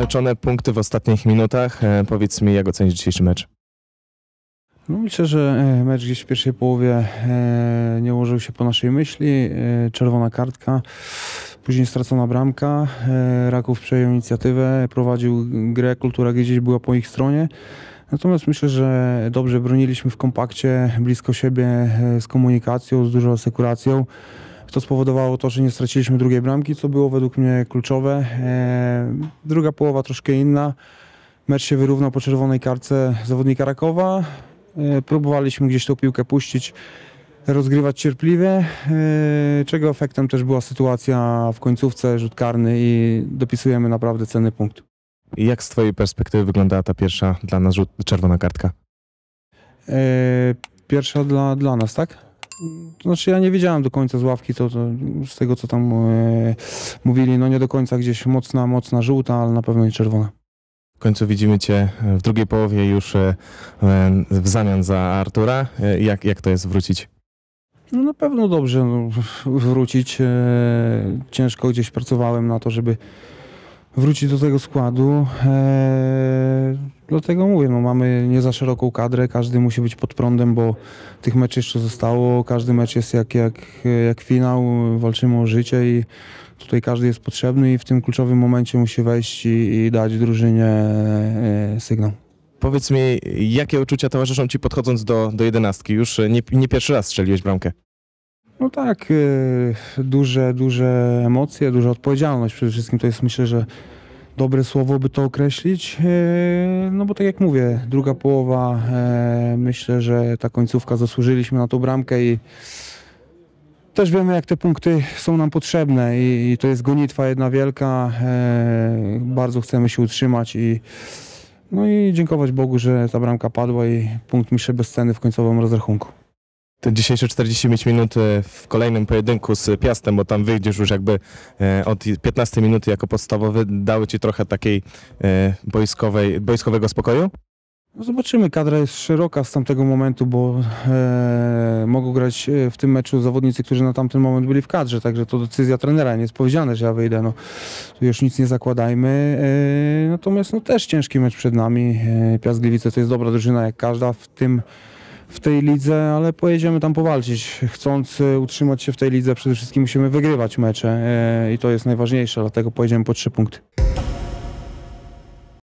wywalczone punkty w ostatnich minutach. Powiedz mi, jak ocenisz dzisiejszy mecz? No myślę, że mecz gdzieś w pierwszej połowie nie ułożył się po naszej myśli. Czerwona kartka, później stracona bramka. Raków przejął inicjatywę, prowadził grę, kultura gdzieś była po ich stronie. Natomiast myślę, że dobrze broniliśmy w kompakcie, blisko siebie, z komunikacją, z dużą asekuracją. To spowodowało to, że nie straciliśmy drugiej bramki, co było według mnie kluczowe. Druga połowa troszkę inna. Mecz się wyrównał po czerwonej kartce zawodnika Rakowa. Próbowaliśmy gdzieś tą piłkę puścić, rozgrywać cierpliwie, czego efektem też była sytuacja w końcówce, rzut karny i dopisujemy naprawdę cenny punkt. I jak z twojej perspektywy wyglądała ta pierwsza dla nas czerwona kartka? Pierwsza dla nas, tak? To znaczy ja nie wiedziałem do końca z ławki, to z tego co tam mówili, no nie do końca gdzieś mocna żółta, ale na pewno nie czerwona. W końcu widzimy cię w drugiej połowie już w zamian za Artura. Jak to jest wrócić? No na pewno dobrze wrócić. Ciężko gdzieś pracowałem na to, żeby wrócić do tego składu. Dlatego mówię, no mamy nie za szeroką kadrę, każdy musi być pod prądem, bo tych meczów jeszcze zostało. Każdy mecz jest jak finał, walczymy o życie i tutaj każdy jest potrzebny i w tym kluczowym momencie musi wejść i dać drużynie sygnał. Powiedz mi, jakie uczucia towarzyszą ci podchodząc do 11? Już nie pierwszy raz strzeliłeś bramkę. No tak, duże emocje, duża odpowiedzialność. Przede wszystkim to jest, myślę, że dobre słowo, by to określić. No bo tak jak mówię, druga połowa, myślę, że ta końcówka zasłużyliśmy na tą bramkę i też wiemy, jak te punkty są nam potrzebne i to jest gonitwa jedna wielka. Bardzo chcemy się utrzymać i dziękować Bogu, że ta bramka padła i punkt myślę bezcenny w końcowym rozrachunku. Te dzisiejsze 45 minut w kolejnym pojedynku z Piastem, bo tam wyjdziesz już jakby od 15 minuty jako podstawowy, dały ci trochę takiej boiskowego spokoju? No zobaczymy, kadra jest szeroka z tamtego momentu, bo mogą grać w tym meczu zawodnicy, którzy na tamten moment byli w kadrze, także to decyzja trenera, nie jest powiedziane, że ja wyjdę, no tu już nic nie zakładajmy. Natomiast no też ciężki mecz przed nami. Piast Gliwice to jest dobra drużyna jak każda w tej lidze, ale pojedziemy tam powalczyć. Chcąc utrzymać się w tej lidze, przede wszystkim musimy wygrywać mecze i to jest najważniejsze, dlatego pojedziemy po 3 punkty.